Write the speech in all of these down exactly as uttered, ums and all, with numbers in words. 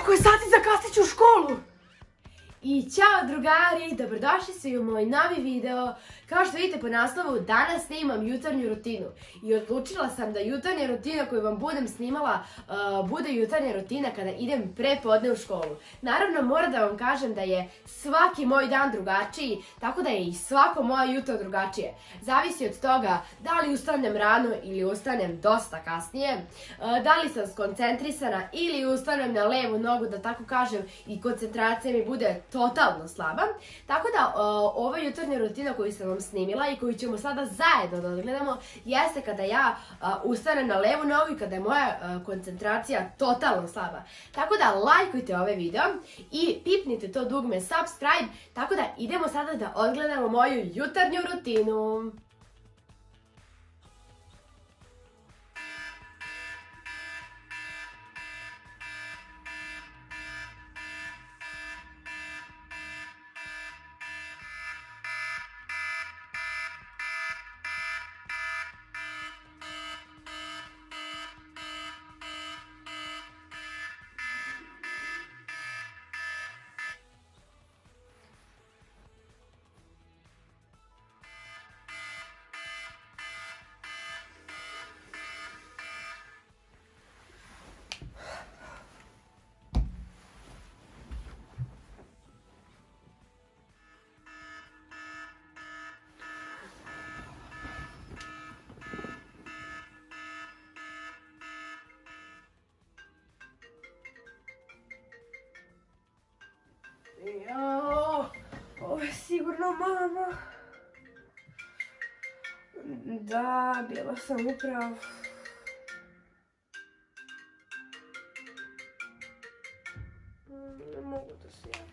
Koliko je sati, zakasnit ću u školu? I ćao drugari, dobrodošli svi u moj novi video. Kao što vidite po naslovu, danas snimam jutarnju rutinu. I odlučila sam da jutarnja rutina koju vam budem snimala uh, bude jutarnja rutina kada idem pre podne u školu. Naravno, moram da vam kažem da je svaki moj dan drugačiji, tako da je i svako moje jutro drugačije. Zavisi od toga da li ustanem rano ili ustanem dosta kasnije, uh, da li sam skoncentrisana ili ustanem na levu nogu, da tako kažem, i koncentracija mi bude totalno slaba. Tako da uh, ova jutarnja rutina koju sam vam snimila i koju ćemo sada zajedno da odgledamo jeste kada ja uh, ustanem na levu nogu i kada je moja uh, koncentracija totalno slaba. Tako da lajkujte ovaj video i pipnite to dugme subscribe. Tako da idemo sada da odgledamo moju jutarnju rutinu. Jao, ovo je sigurno mama. Da, bila sam upravo. Ne mogu da se javim.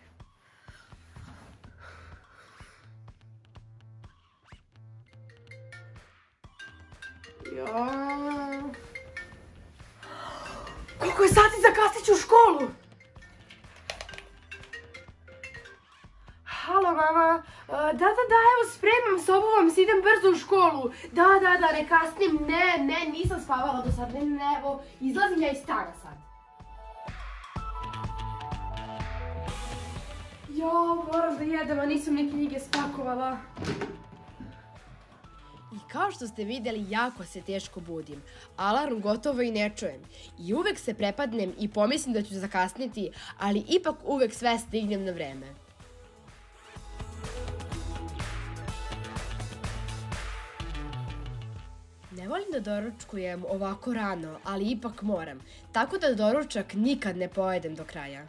Jao. Koliko je sati, zakasnit ću u školu? Halo mama, da, da, da, evo spremam se, obuvam se, idem brzo u školu. Da, da, da, ne kasnim, ne, ne, nisam spavala do sad, ne, ne, evo, izlazim ja iz stana sad. Jo, moram da jedem, a nisam ni knjige spakovala. I kao što ste videli, jako se teško budim. Alarm gotovo i ne čujem. I uvek se prepadnem i pomislim da ću zakasniti, ali ipak uvek sve stignem na vreme. Ne volim da doručkujem ovako rano, ali ipak moram, tako da doručak nikad ne pojedem do kraja.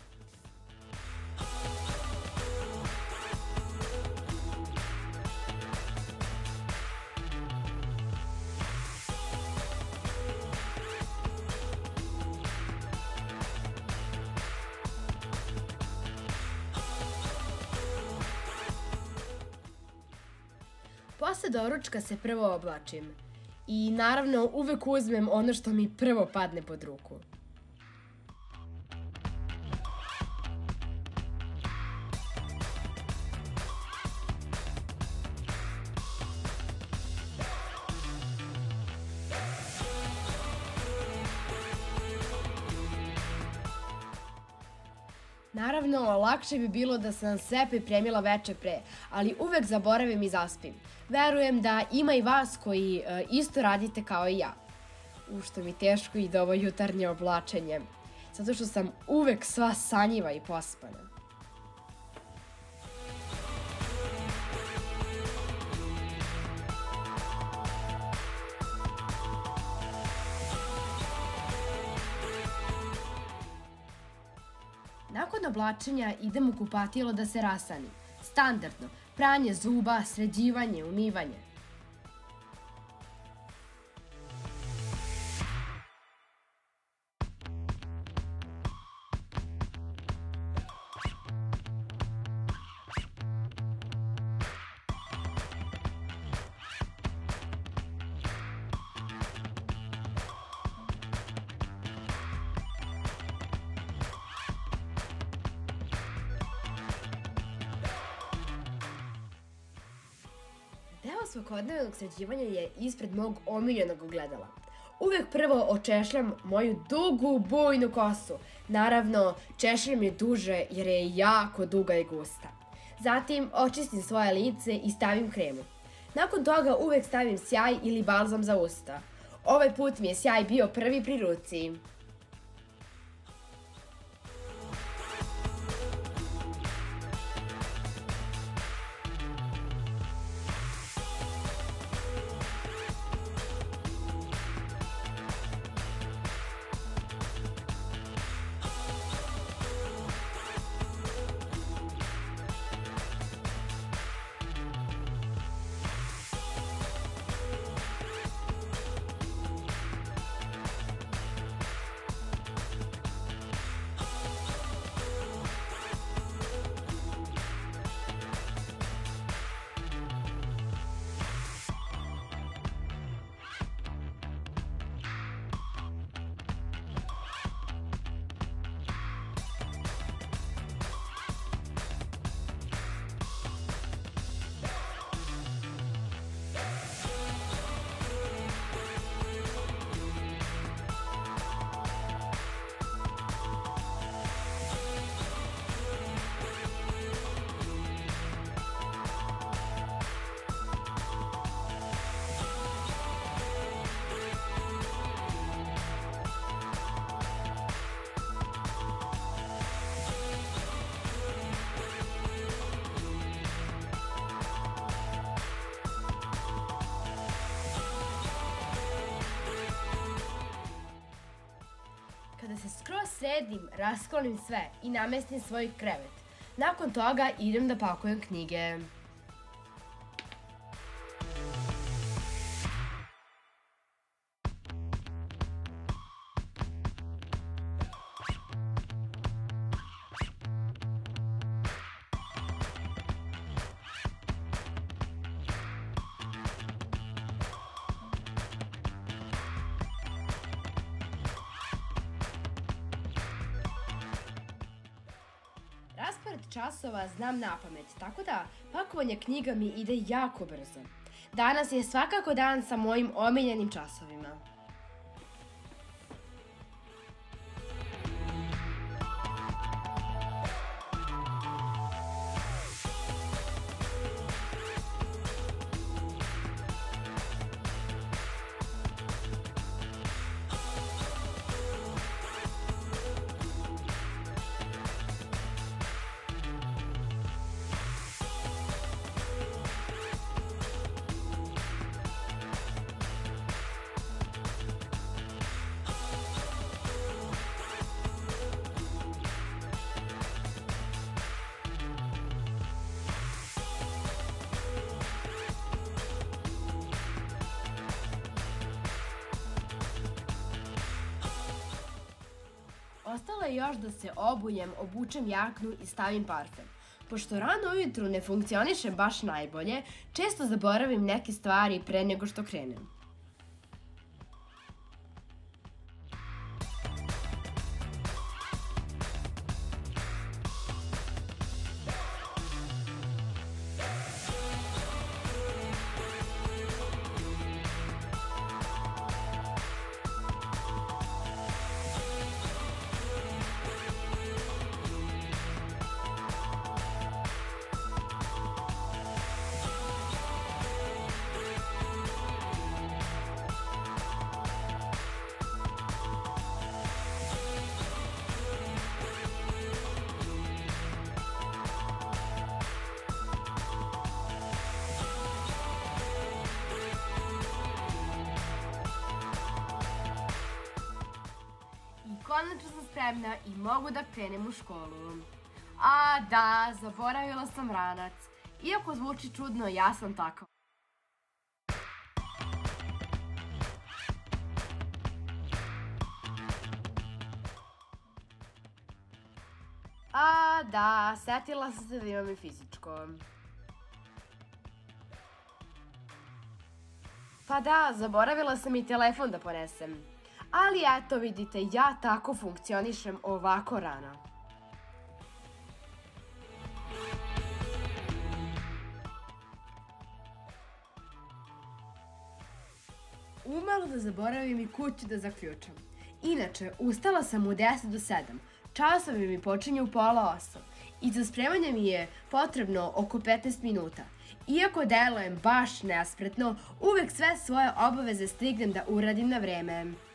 Posle doručka se prvo oblačim. I naravno uvek uzmem ono što mi prvo padne pod ruku. Naravno, lakše bi bilo da sam sve pripremila veče pre, ali uvek zaboravim i zaspim. Verujem da ima i vas koji e, isto radite kao i ja. U što mi teško ide ovo jutarnje oblačenje, zato što sam uvek sva sanjiva i pospana. Nakon oblačenja idem u kupatilo da se rasanim. Standardno, pranje zuba, sređivanje, umivanje. Deo svakodnevnog sređivanja je ispred mog omiljenog ogledala. Uvek prvo očešljam moju dugu, bujnu kosu. Naravno, češljam je duže jer je jako duga i gusta. Zatim, očistim svoje lice i stavim kremu. Nakon toga uvek stavim sjaj ili balzam za usta. Ovaj put mi je sjaj bio prvi pri ruci. Kada se skroz sredim, rasklonim sve i namestim svoj krevet. Nakon toga idem da pakujem knjige. Raspored časova znam napamet, tako da pakovanje knjiga mi ide jako brzo. Danas je svakako dan sa mojim omiljenim časovima. Ostalo je još da se obujem, obučem jaknu i stavim parfem. Pošto rano ujutru ne funkcionišem baš najbolje, često zaboravim neke stvari pre nego što krenem. Konačno sam spremna i mogu da krenem u školu. A da, zaboravila sam ranac. Iako zvuči čudno, ja sam takva. A da, setila sam se da imam i fizičko. Pa da, zaboravila sam i telefon da ponesem. Ali eto vidite, ja tako funkcionišem ovako rano. umalo da zaboravim i kuću da zaključam. Inače, ustala sam u deset do sedam, časovi mi počinju u pola osam i za spremanje mi je potrebno oko petnaest minuta. Iako delujem baš nespretno, uvek sve svoje obaveze stignem da uradim na vreme.